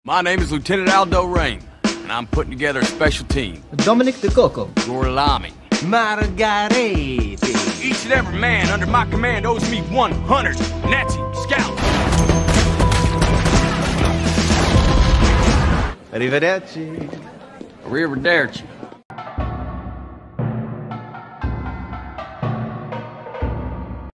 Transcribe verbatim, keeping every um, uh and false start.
My name is Lieutenant Aldo Rain, and I'm putting together a special team. Dominic De Coco. Gorlami. Margarete. Each and every man under my command owes me one hundred Nazi scouts. Arrivederci. Arrivederci.